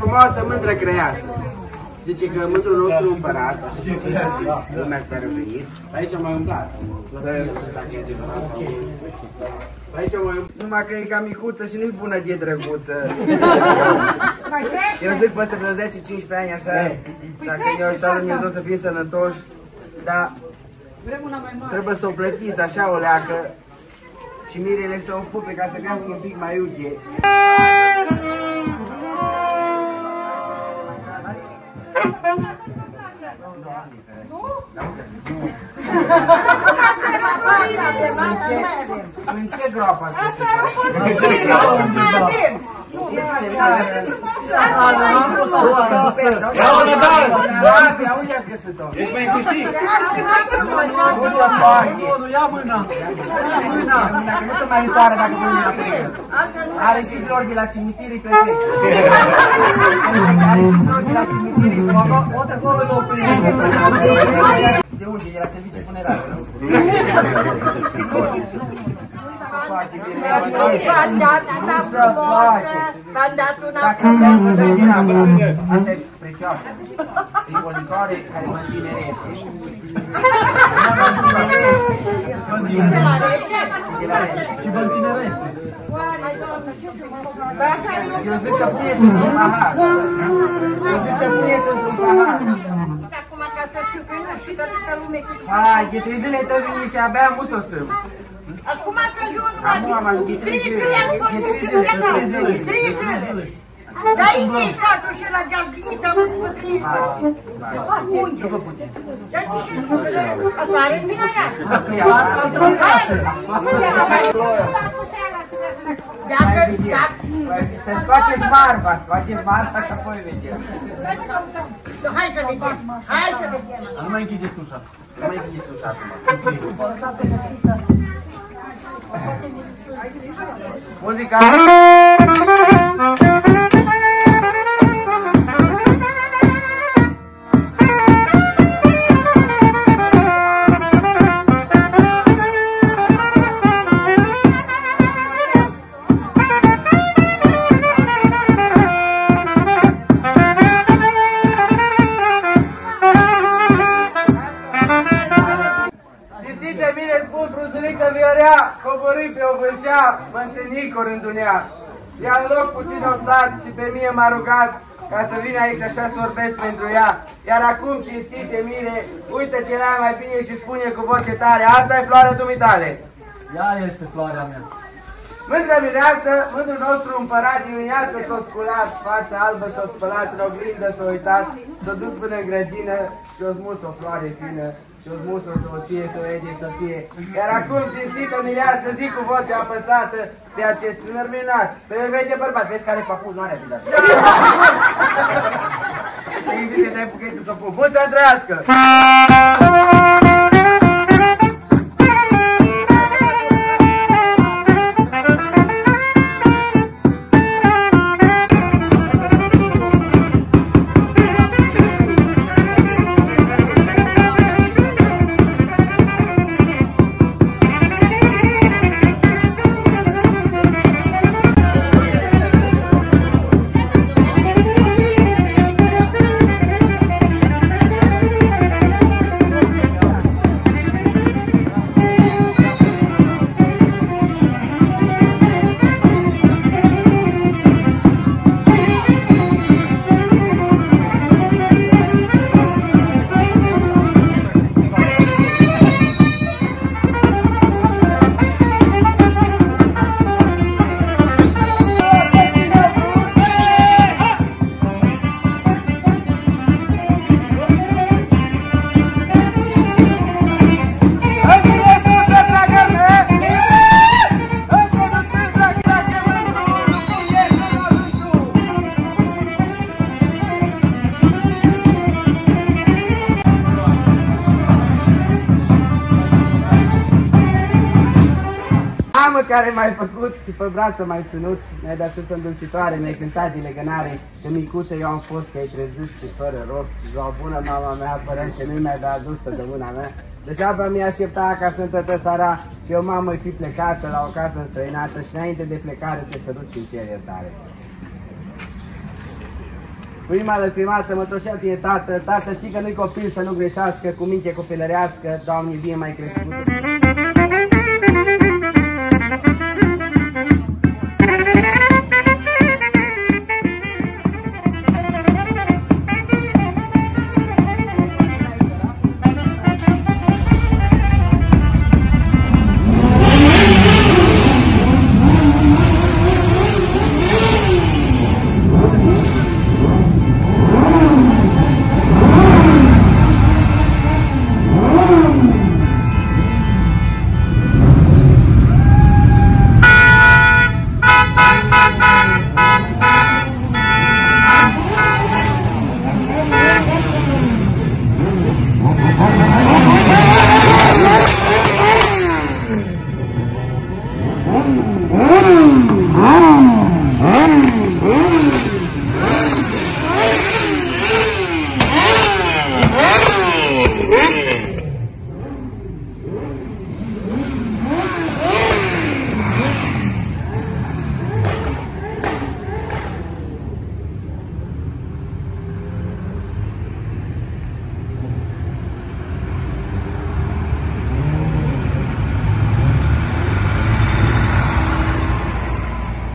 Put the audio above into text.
frumoasă, mândră crăiasă. Zice că mândrul nostru împărat, lumea care a venit, aici am mai umblat. Dacă e adevărat sau aici am mai umblat. Numai că e ca micuță și nu-i bună de drăguță. Eu zic peste vreo 10-15 ani așa, dacă ne-a ajutat Dumnezeu să fim sănătoși, dar trebuie să o plătiți așa o leacă și mirele să o pupe ca să crească un pic mai iute. În ce groapă ați găsit-o? În ce groapă? Unde ați găsit-o? Ești mai câștig? Nu, ia mâna! Nu se mai însoară dacă pune mâna pe el. Are și flori de la cimitirii pe trece. Are și flori de la cimitirii pe pot acolo l-o prinde. De unde? De la servicii funerare, nu? V-am dat una frumoasă, v-am dat una frumoasă. Asta e prețioasă. E o licoare care mă întinerește. Și vă întinerește. Eu zic să puneți într-un pahar. Eu zic să puneți într-un pahar. Acum ca să știu că nu și toată lumea cât... Hai, de 3 zile te vine și abia am usosăm. Acum ați ajuns la... Acum am ajuns de 3 zile. 3 zile. Dar e satul și la geaz limită cu 3 zile. Unde? Nu vă puteți. Afară în Pinăreasă. Să scoateți marfa, și apoi vedem. Hai să vedem, hai să vedem. Nu mai închideți ușa. Nu mai închideți ușa acum. Muzica! Coborâi pe o vâlcea, mă întâlni cu rândunea. Ea în loc puțin o stat și pe mine m-a rugat ca să vin aici așa să vorbesc pentru ea. Iar acum, cinstite mire, uită-te la ea mai bine și spune cu voce tare, asta e floarea dumitale. Ea este floarea mea. Mândră mireasă, mândrul nostru împărat dimineață s-a sculat, fața albă și-a spălat, în oglindă s-a uitat, s-a dus până în grădină și-a smus o floare fină. Și-o smus-o soție, să o ege soție. Iar acum, cinstită mireasă, zic cu voce apăsată pe acest tânăr minunat. Pe el vei de bărbat, vezi care papuz nu are de dat. Te invite, dai buchetul să pun. Multă trăiască! Care m-ai făcut și pe brață m-ai ținut, mi-ai dat sus îndulcitoare, mi-ai cântat de legănare, că micuță eu am fost, că ai trezit și fără rost, ziua bună mama mea, părinte, nu mi-ai dat adusă de mâna mea, degeaba mi-a aștepta ca să întătă seara, că eu mamă fi plecată la o casă înstrăinată și înainte de plecare te sărut și-mi cer iertare. Cu inima lăcrimată mă toșea tine, tată, tată, știi că nu-i copil să nu greșească, cu minte copilărească, Doamne, vie mai crescută.